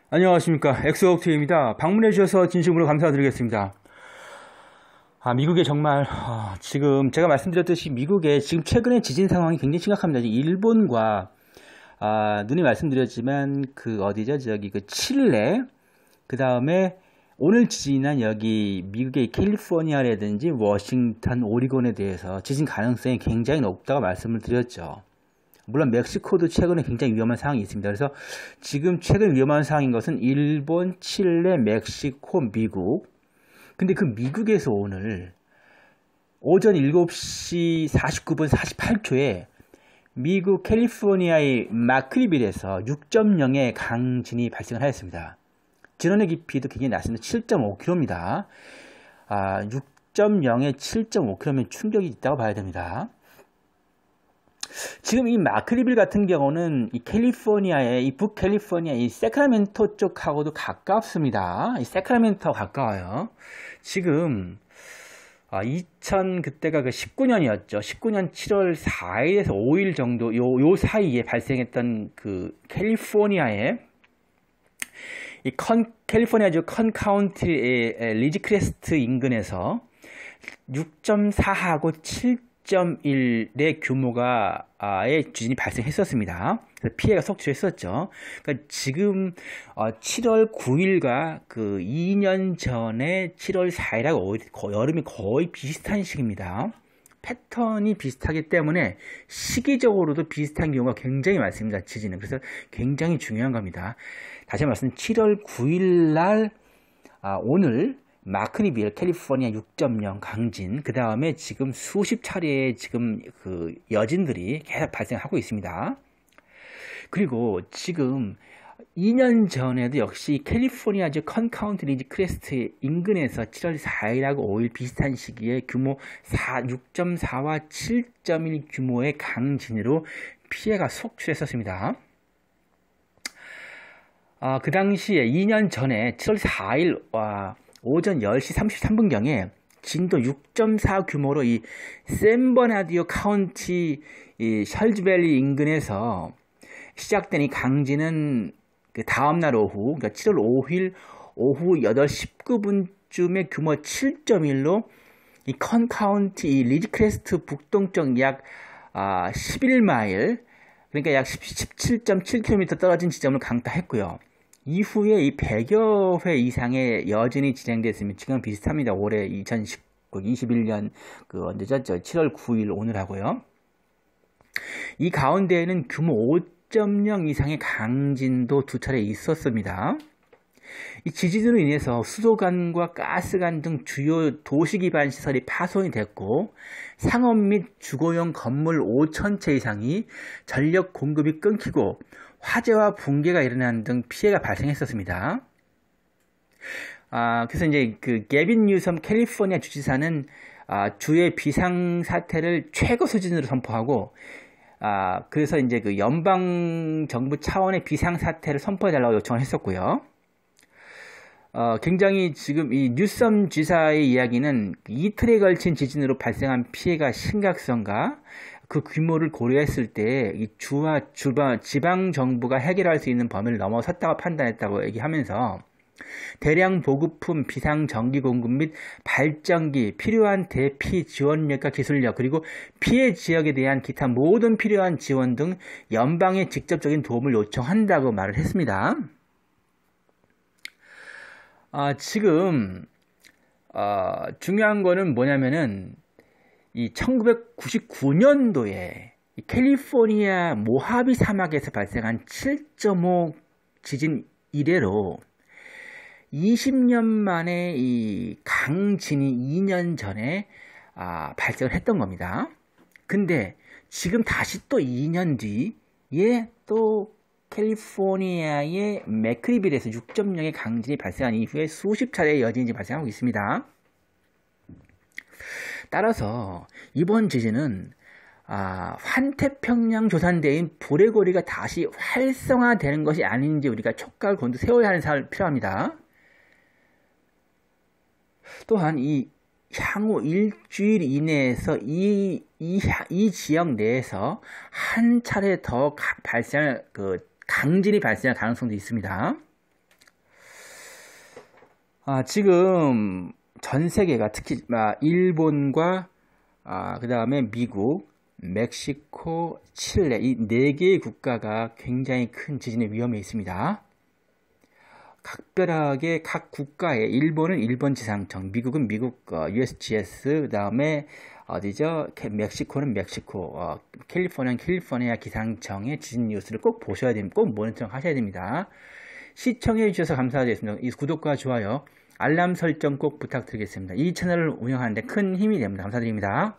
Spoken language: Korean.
안녕하십니까. 엑소옥트입니다. 방문해 주셔서 진심으로 감사드리겠습니다. 미국에 정말 지금 제가 말씀드렸듯이 미국에 지금 최근에 지진 상황이 굉장히 심각합니다. 일본과 눈이 말씀드렸지만 그 어디죠? 저기 그 칠레, 그 다음에 오늘 지진한 여기 미국의 캘리포니아라든지 워싱턴, 오리곤에 대해서 지진 가능성이 굉장히 높다고 말씀을 드렸죠. 물론 멕시코도 최근에 굉장히 위험한 상황이 있습니다. 그래서 지금 최근 위험한 상황인 것은 일본, 칠레, 멕시코, 미국. 근데 그 미국에서 오늘 오전 7시 49분 48초에 미국 캘리포니아의 마크리빌에서 6.0의 강진이 발생을 하였습니다. 진원의 깊이도 굉장히 낮습니다. 7.5km입니다. 6.0에 7.5km면 충격이 있다고 봐야 됩니다. 지금 이 마크리빌 같은 경우는 이 캘리포니아의 이 북캘리포니아 이 세크라멘토 쪽하고도 가깝습니다. 이 세크라멘토하고 가까워요. 지금 그때가 그 19년이었죠. 19년 7월 4일에서 5일 정도 요 사이에 발생했던 그 캘리포니아의 이 캘리포니아주 컨 카운티의 리지크레스트 인근에서 6.4하고 7.1의 규모가의 지진이 발생했었습니다. 그래서 피해가 속출했었죠. 그러니까 지금 7월 9일과 그 2년 전에 7월 4일하고 여름이 거의 비슷한 시기입니다. 패턴이 비슷하기 때문에 시기적으로도 비슷한 경우가 굉장히 많습니다. 지진은. 그래서 굉장히 중요한 겁니다. 다시 말씀 7월 9일 날 오늘 마크리빌 캘리포니아 6.0 강진, 그 다음에 지금 수십 차례의 지금 그 여진들이 계속 발생하고 있습니다. 그리고 지금 2년 전에도 역시 캘리포니아주 컨 카운티 리지크레스트 인근에서 7월 4일하고 5일 비슷한 시기에 규모 6.4와 7.1 규모의 강진으로 피해가 속출했었습니다. 그 당시에 2년 전에 7월 4일 오전 10시 33분경에 진도 6.4 규모로 이 샌버나디오 카운티 이 셜즈밸리 인근에서 시작된 이 강진은 그 다음날 오후, 그러니까 7월 5일 오후 8시 19분쯤에 규모 7.1로 이 컨 카운티 이 리지크레스트 북동쪽 약 11마일, 그러니까 약 17.7km 떨어진 지점을 강타했고요. 이후에 이 100여 회 이상의 여진이 진행됐으면 지금 비슷합니다. 올해 2021년 그 언제죠? 7월 9일 오늘하고요. 이 가운데에는 규모 5.0 이상의 강진도 두 차례 있었습니다. 이 지진으로 인해서 수도관과 가스관 등 주요 도시 기반 시설이 파손이 됐고 상업 및 주거용 건물 5,000채 이상이 전력 공급이 끊기고 화재와 붕괴가 일어난 등 피해가 발생했었습니다. 그래서 이제 그 게빈 뉴섬 캘리포니아 주지사는 주의 비상 사태를 최고 수준으로 선포하고 그래서 이제 그 연방 정부 차원의 비상 사태를 선포해달라고 요청을 했었고요. 굉장히 지금 이 뉴섬 지사의 이야기는 이틀에 걸친 지진으로 발생한 피해가 심각성과 그 규모를 고려했을 때 이 주와 지방 정부가 해결할 수 있는 범위를 넘어섰다고 판단했다고 얘기하면서 대량 보급품, 비상 전기 공급 및 발전기, 필요한 대피 지원력과 기술력, 그리고 피해 지역에 대한 기타 모든 필요한 지원 등 연방의 직접적인 도움을 요청한다고 말을 했습니다. 지금 중요한 거는 뭐냐면은 이 1999년도에 캘리포니아 모하비 사막에서 발생한 7.5 지진 이래로 20년 만에 이 강진이 2년 전에 발생을 했던 겁니다. 근데 지금 다시 또 2년 뒤에 또 캘리포니아의 맥크리빌에서 6.0의 강진이 발생한 이후에 수십 차례의 여진이 발생하고 있습니다. 따라서 이번 지진은 환태평양 조산대인 불의 고리가 다시 활성화되는 것이 아닌지 우리가 촉각을 곤두 세워야 하는 사람이 필요합니다. 또한 이 향후 일주일 이내에서 이 지역 내에서 한 차례 더 발생할 강진이 발생할 가능성도 있습니다. 지금 전 세계가 특히 일본과 그 다음에 미국, 멕시코, 칠레 이 네 개의 국가가 굉장히 큰 지진의 위험에 있습니다. 각별하게 각 국가에 일본은 일본 지상청, 미국은 미국 USGS, 그 다음에 어디죠? 멕시코는 멕시코, 캘리포니아는 캘리포니아 기상청의 지진 뉴스를 꼭 보셔야 됩니다. 꼭 모니터링 하셔야 됩니다. 시청해 주셔서 감사드리겠습니다. 이 구독과 좋아요, 알람 설정 꼭 부탁드리겠습니다. 이 채널을 운영하는데 큰 힘이 됩니다. 감사드립니다.